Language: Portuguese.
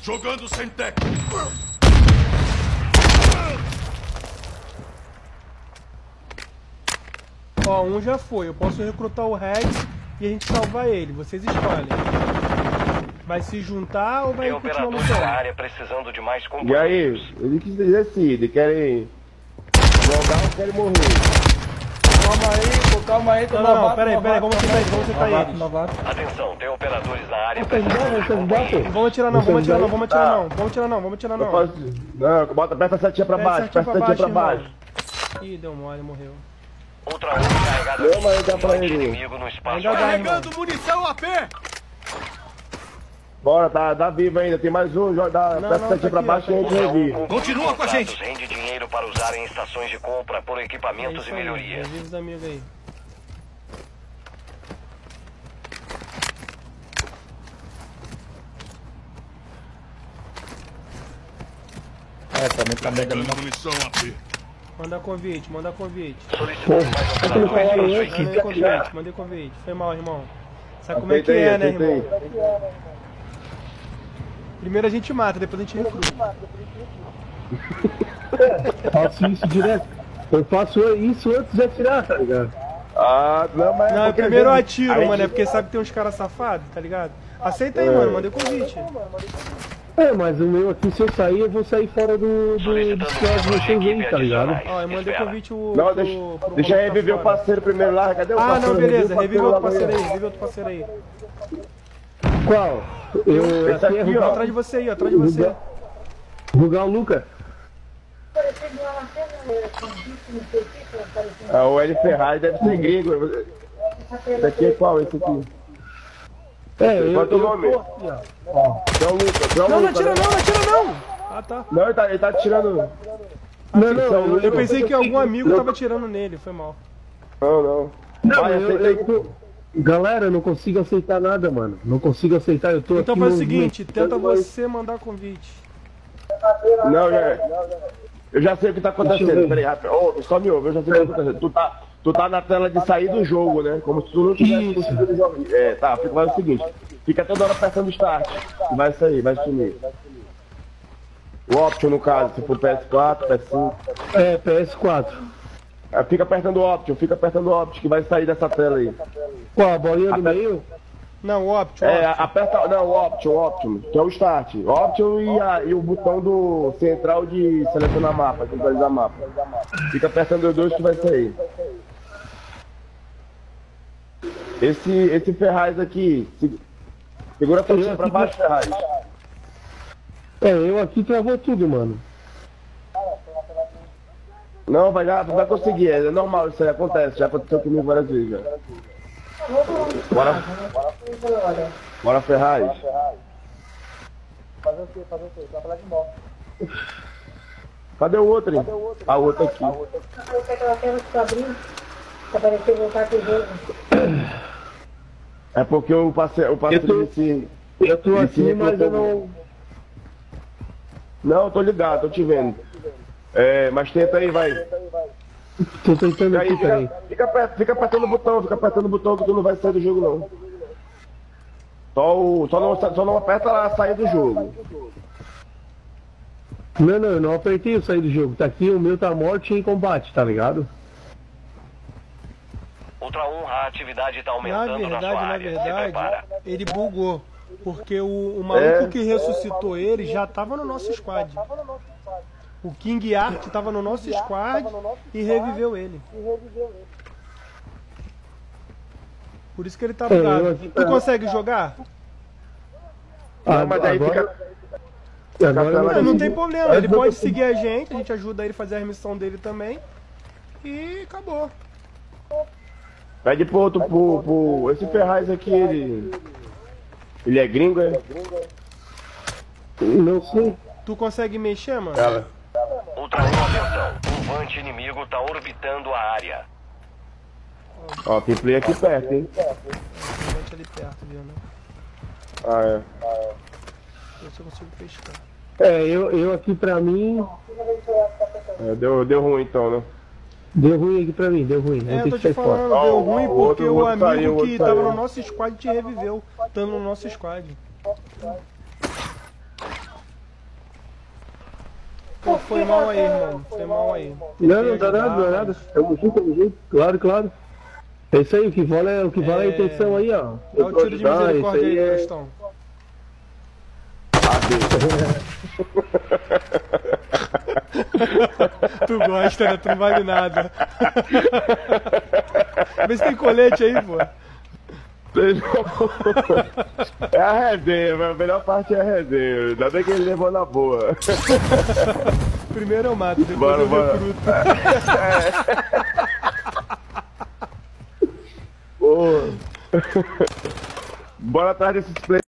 Jogando sem tech. Ó, um já foi. Eu posso recrutar o Rex e a gente salvar ele. Vocês escolhem. Vai se juntar ou vai Tem continuar operadores lutando? na área precisando de mais E companheiros. aí, ele que decide, querem jogar ou querem morrer? Calma aí, tô Não, pera aí, vamos tentar eles. Atenção, tem operadores na área Vocês precisando de companheiros. Vamos atirar não, vamos atirar não, vamos atirar não. Vamos atirar não, vamos atirar Não, não. não, bota, aperta a setinha pra baixo, aperta a setinha pra baixo. Ih, deu mole, morreu. Ultra 1 carregado Não, mas dá pra de ele. inimigo no espaço Ainda dá, aéreo. Carregando munição AP. Bora, tá vivo ainda, tem mais um, aperta a tá setinha pra aqui, baixo ó, e a tá gente Ultra 1 revive. Continua com a gente. Rende dinheiro para usar em estações de compra por É equipamentos isso e aí, melhorias. revive os amigos aí. Também tá mega Carregando munição AP. Manda convite, manda convite. Solicitando mais operadores. Mandei convite, mandei convite. Foi mal, irmão. Sabe como é que Aceita aí, é, né, aceita aí. irmão? Primeiro a gente mata, depois a gente recruta. Faço isso direto. Eu faço isso antes de atirar, tá ligado? Ah, não, mas... Não, porque primeiro eu a atiro, gente- mano, é porque sabe que tem uns caras safados, tá ligado? Aceita aí, mano, mandei convite. É, mas o meu aqui, se eu sair, eu vou sair fora do Solicitando squad de de vocês aí, equipe tá ligado? adicionais. Ó, eu mandei Espera. convite o. Não, deixa eu reviver o parceiro primeiro lá, cadê o Ah, parceiro? não, beleza, revive outro lá, parceiro aí, revive outro parceiro aí. Qual? Eu Esse aqui, aqui, ó. Atrás de você aí, ó, atrás de você. Rugar o Luca. Ah, o L Ferrari deve ser gringo. Esse aqui é qual? Esse aqui? É, eu Qual é o nome? tô aqui, ó. João Lucas, João Não, não Lucas, atira né? não, não atira não! Ah, tá. Não, ele tá tirando... Não, Eu pensei que algum amigo tava atirando nele, foi mal. Não. Não, Vai, aceita aí. eu tô... Galera, eu não consigo aceitar nada, mano. Não consigo aceitar, eu tô Então aqui faz o no- seguinte, tenta você mandar convite. Não, eu já sei o que tá Deixa eu acontecendo. ver. Peraí, rápido. Ô, só me ouve, eu já sei o que tá acontecendo. Tu tá na tela de sair do jogo, né? Como se tu não tivesse Isso. conseguido jogar. É, tá, faz o seguinte. Fica toda hora apertando start. Vai sair, vai sumir. O Option, no caso, se for PS4, PS5. É, PS4. Fica apertando o Option, que vai sair dessa tela aí. Qual, a bolinha do meio? Não, Option, É, Option. aperta. Não, o Option, que é o Start. Option e o botão do central de selecionar mapa, de visualizar mapa. Fica apertando os dois que vai sair. Esse Ferraz aqui. Segura a setinha pra baixo, Ferraz. É, eu aqui travou tudo, mano. Não, vai conseguir, é normal, isso aí acontece, já aconteceu comigo várias vezes já. Bora Ferraz. Fazer o quê? Vai falar de moto. Cadê o outro, hein? A outra aqui. Eu quero que ela tenha nos quadrinhos. Pra parecer voltar com o jogo. É porque o parceiro disse... Eu tô Esse aqui, mas eu recrutou- não... Não, tô ligado, tô te vendo. É, mas tenta aí, vai. Tô tentando Aí, aqui, peraí. fica apertando o botão que tu não vai sair do jogo não. Só não aperta lá a sair do jogo. Não, eu não apertei o sair do jogo. Tá aqui, o meu tá morte em combate, tá ligado? Ultra 1, a atividade tá Na aumentando na sua área. Se verdade, prepara. ele bugou. Porque o maluco que ressuscitou ele já tava no nosso squad. O King Art tava no nosso squad e reviveu ele. Por isso que ele tá eu bugado. aqui Tu consegue jogar? Não, mas aí agora, fica... agora eu Não, Não, consigo. não tem problema, ele pode seguir a gente ajuda ele a fazer a missão dele também. E acabou. Pede pro outro, esse Ferraz aqui, ele é gringo, é? Não sei. Tu consegue mexer, mano? Ultra 1, atenção. Um vante inimigo tá orbitando a área. Ó, tem play aqui perto, hein? Tem gente ali perto, viu, né? Ah, é. Ver se eu consigo pescar. É, eu aqui pra mim... Deu ruim então, né? Deu ruim aqui pra mim, deu ruim. Vou É, eu ter tô que te sair fora. falando, deu ruim o porque outro- o o outro amigo saiu, o que outro tava saiu. no nosso squad te reviveu, estando no nosso squad. Pô, foi mal aí, irmão. Foi mal aí. Não dá nada, não dá nada. Tamo junto. Claro, claro. É isso aí, o que vale é a intenção aí, ó. Dá o tiro de misericórdia aí, Gastão. Tu gosta, né? Tu não vale nada. Vê se tem colete aí, pô. É a resenha, a melhor parte é a resenha. Ainda bem que ele levou na boa. Primeiro eu mato, depois eu recruto. Bora atrás desses play.